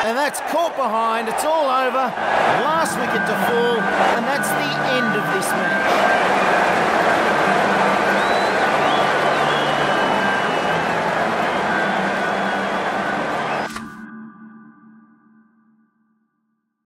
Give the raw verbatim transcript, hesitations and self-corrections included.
And that's caught behind. It's all over. Last wicket to fall, and that's the end.